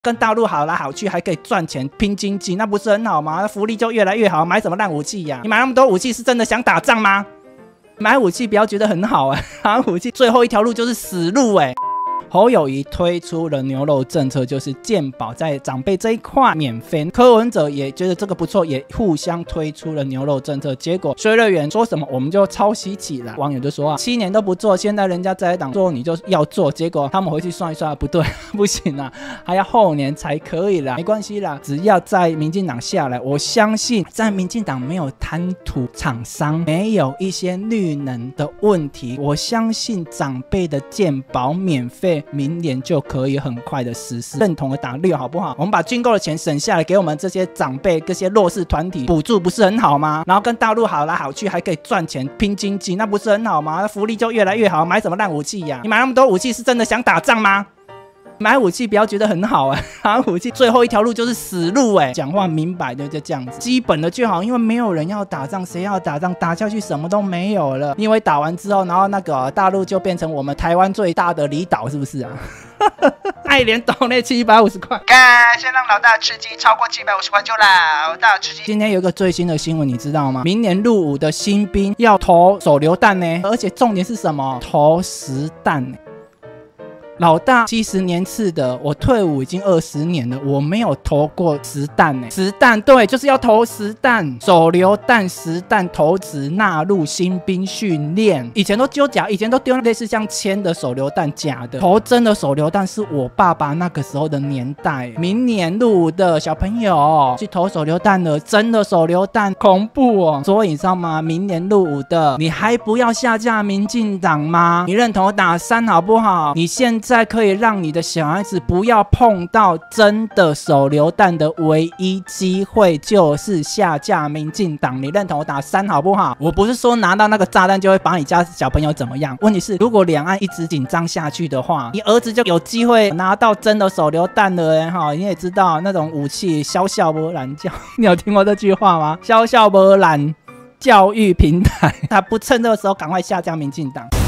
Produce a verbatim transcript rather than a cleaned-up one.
跟大陆好来好去，还可以赚钱拼经济，那不是很好吗？福利就越来越好，买什么烂武器呀、啊？你买那么多武器是真的想打仗吗？买武器不要觉得很好哎、欸，买武器最后一条路就是死路哎、欸。侯友宜推出了牛肉政策，就是健保在长辈这一块免费。柯文哲也觉得这个不错，也互相推出了牛肉政策。结果薛瑞元说什么，我们就抄袭起来。网友就说啊，七年都不做，现在人家在党做，你就要做。结果他们回去算一算，不对，不行啊，还要后年才可以啦。没关系啦，只要在民进党下来，我相信在民进党没有贪图厂商，没有一些绿能的问题，我相信长辈的健保免费。明年就可以很快的实施，认同的打六好不好？我们把军购的钱省下来，给我们这些长辈、这些弱势团体补助，不是很好吗？然后跟大陆好来好去，还可以赚钱拼经济，那不是很好吗？福利就越来越好，买什么烂武器呀、啊？你买那么多武器是真的想打仗吗？买武器不要觉得很好哎、欸，买武器最后一条路就是死路哎、欸，讲话明白的就这样子，基本的就好，因为没有人要打仗，谁要打仗？打下去什么都没有了，因为打完之后，然后那个大陆就变成我们台湾最大的离岛，是不是啊？爱莲岛那七百五十块， 干，先让老大吃鸡，超过七百五十块就老大吃鸡。 今天有一个最新的新闻，你知道吗？明年入伍的新兵要投手榴弹呢，而且重点是什么？投实弹呢。老大七十年次的，我退伍已经二十年了，我没有投过实弹呢。实弹对，就是要投实弹，手榴弹、实弹投掷纳入新兵训练。以前都丢假，以前都丢类似像铅的手榴弹，假的。投真的手榴弹是我爸爸那个时候的年代。明年入伍的小朋友去投手榴弹了，真的手榴弹恐怖哦。所以你知道吗？明年入伍的，你还不要下架民进党吗？你认同打三好不好？你现在。在可以让你的小孩子不要碰到真的手榴弹的唯一机会，就是下架民进党。你认同我打三好不好？我不是说拿到那个炸弹就会把你家小朋友怎么样，问题是如果两岸一直紧张下去的话，你儿子就有机会拿到真的手榴弹了耶哈！你也知道那种武器消笑不懒教，你有听过这句话吗？消笑不懒教育平台，他不趁这个时候赶快下架民进党。